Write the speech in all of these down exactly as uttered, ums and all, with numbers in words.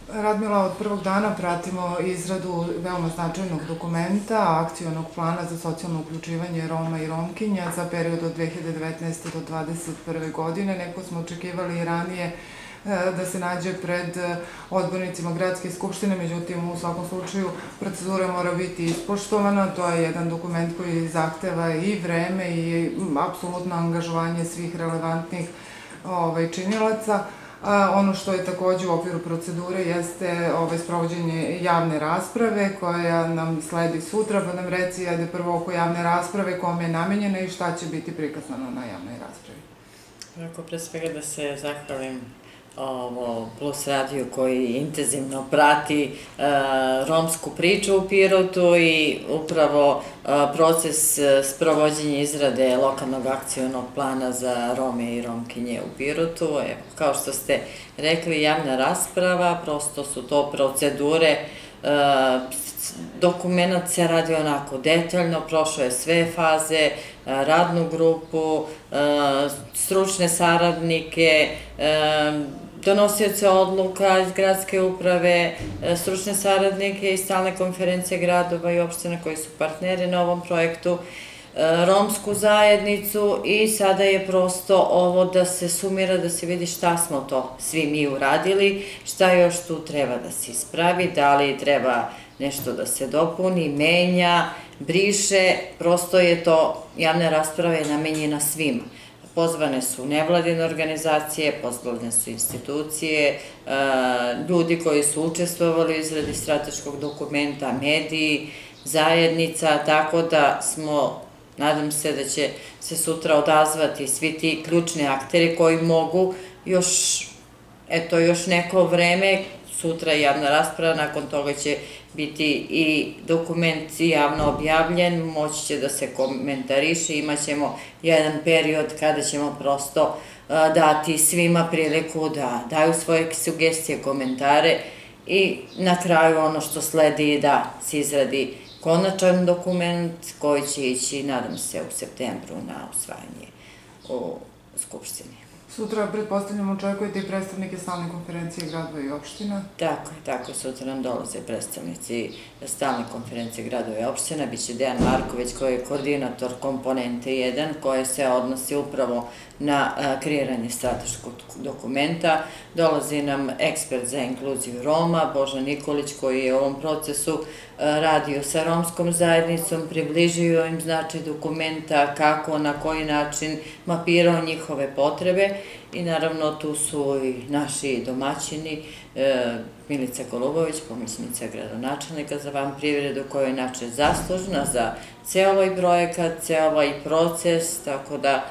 Radmila, od prvog dana pratimo izradu veoma značajnog dokumenta, akcionog plana za socijalno uključivanje Roma i Romkinja za period od dve hiljade devetnaeste do dvadeset prve godine. Neko smo očekivali i ranije da se nađe pred odbornicima Gradske skupštine, međutim, u svakom slučaju procedura mora biti ispoštovana. To je jedan dokument koji zahteva i vreme i apsolutno angažovanje svih relevantnih činilaca. Ono što je takođe u okviru procedure jeste sprovođenje javne rasprave koja nam sledi sutra, pa nam reci, ajde prvo oko javne rasprave, kome je namenjena i šta će biti prikazano na javnoj raspravi. Ako pre svega da se zahvalim Plus radiju koji intenzivno prati romsku priču u Pirotu i upravo proces sprovođenja izrade lokalnog akcionog plana za Rome i Romkinje u Pirotu. Kao što ste rekli, javna rasprava, prosto su to procedure. Dokument se radi onako detaljno, prošao je sve faze, radnu grupu, stručne saradnike, donosioce odluka iz gradske uprave, stručne saradnike iz stalne konferencije gradova i opština koji su partneri na ovom projektu, romsku zajednicu i sada je prosto ovo da se sumira, da se vidi šta smo to svi mi uradili, šta još tu treba da se ispravi, da li treba nešto da se dopuni, menja, briše, prosto je to, javna rasprava je namenjena svima. Pozvane su nevladine organizacije, pozvane su institucije, ljudi koji su učestvovali u izradi strateškog dokumenta, mediji, zajednica, tako da smo, nadam se da će se sutra odazvati svi ti ključni akteri koji mogu još, eto, još neko vreme, sutra je javna rasprava, nakon toga će biti i dokument javno objavljen, moći će da se komentariše, imat ćemo jedan period kada ćemo prosto dati svima priliku da daju svoje sugestije, komentare i na kraju ono što sledi je da se izradi konačan dokument koji će ići, nadam se, u septembru na usvajanje u Skupštini. Sutra, pretpostavljamo, očekujete i predstavnike stalne konferencije gradova i opština? Tako je, tako. Sutra nam dolaze predstavnici stalne konferencije gradova i opština. Biće Dejan Marković koji je koordinator komponente jedan koje se odnosi upravo na kreiranje strateškog dokumenta. Dolazi nam ekspert za inkluziju Roma, Boža Nikolić, koji je u ovom procesu radio sa romskom zajednicom, približio im značaj dokumenta, kako, na koji način, mapirao njihove potrebe i naravno tu su i naši domaćini, Milica Golubović, pomoćnica gradonačelnika za vanprivredu, koja je inače zaslužna za ceo ovaj projekat, ceo ovaj proces, tako da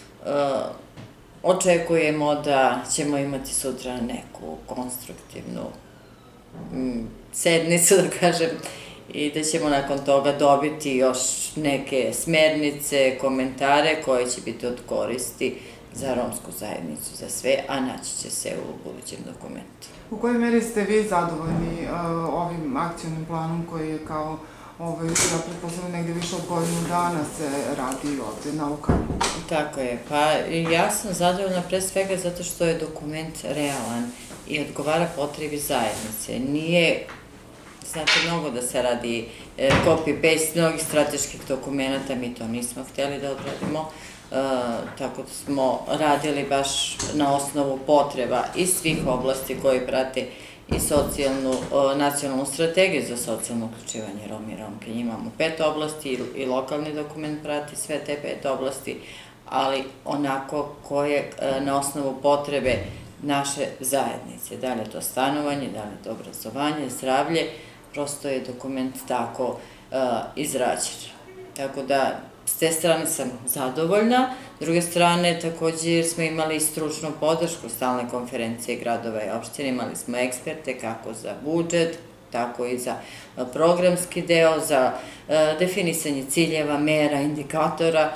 očekujemo da ćemo imati sutra neku konstruktivnu sednicu, da kažem, i da ćemo nakon toga dobiti još neke smernice, komentare koje će biti od koristi za romsku zajednicu, za sve, a naći će se u budućem dokumentu. U kojoj meri ste vi zadovoljni ovim akcionim planom koji je kao, ja pretpostavljam, negde više od godinu dana se radi ovde na lokalu? Tako je, pa ja sam zadovoljna pre svega zato što je dokument realan i odgovara potrebi zajednice. Nije, znate, mnogo da se radi copy-paste mnogih strateških dokumenta, mi to nismo hteli da odradimo, tako da smo radili baš na osnovu potreba iz svih oblasti koje prate i nacionalnu strategiju za socijalno uključivanje Roma i Romkinja. Imamo pet oblasti i lokalni dokument prati sve te pet oblasti, ali onako koje na osnovu potrebe naše zajednice. Da li je to stanovanje, da li je to obrazovanje, zdravlje, prosto je dokument tako izrađen. Tako da, s te strane sam zadovoljna. S druge strane, također smo imali stručnu podršku stalne konferencije gradova i opštine, imali smo eksperte kako za budžet, tako i za programski deo, za definisanje ciljeva, mera, indikatora.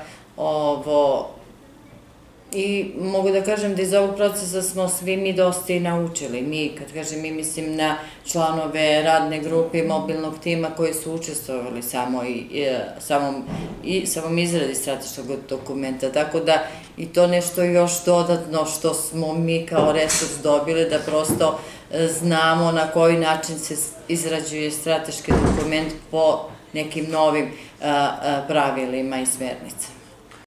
I mogu da kažem da iz ovog procesa smo svi mi dosta i naučili. Mi, kad kažem mi, mislim na članove radne grupe i mobilnog tima koji su učestvovali samom izradi strateškog dokumenta. Tako da i to nešto još dodatno što smo mi kao resurs dobili, da prosto znamo na koji način se izrađuje strateški dokument po nekim novim pravilima i smernicama.